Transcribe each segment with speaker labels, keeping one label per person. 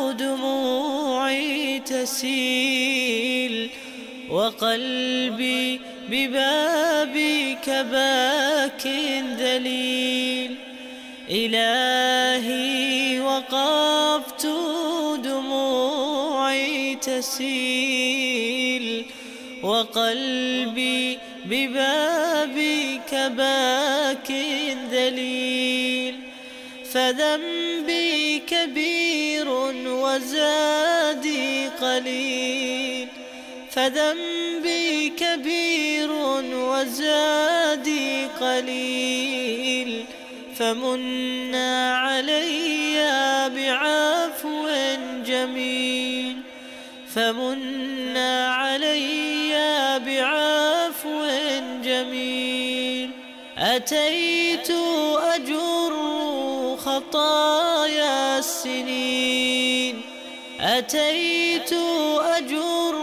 Speaker 1: دموعي تسيل، وقلبي ببابك باك ذليل. إلهي وقفت دموعي تسيل، وقلبي ببابك باك ذليل. فذنبي كبير وزادي قليل، فذنبي كبير وزادي قليل. فمن علي بعفو جميل، فمن علي بعفو جميل. أتيت أجر خطايا السنين، أتيت أجر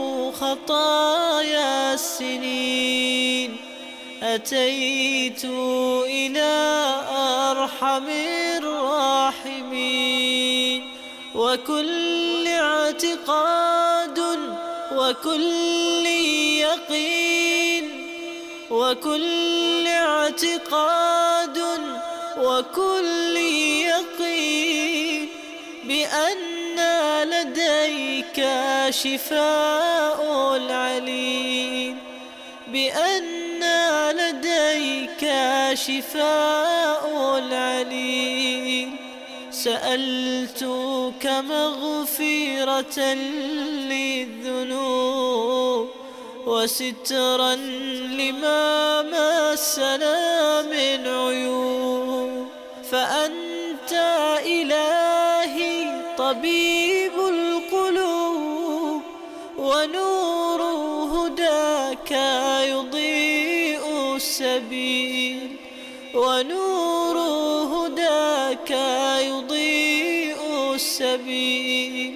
Speaker 1: خطايا السنين. أتيت إلى أرحم الراحمين، وكل اعتقاد وكل يقين، وكل اعتقاد وكل يقين بأن لديك شفاء العليل، بأن لديك شفاء العليل. سألتك مغفرة للذنوب، وسترا لما مسنا من عيوب. فأنت إلهي طبيب القلوب، ونور هداك يضيء السبيل، ونور هداك يضيء السبيل،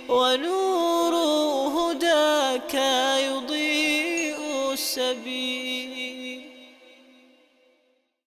Speaker 1: ونور هداك يضيء السبيل.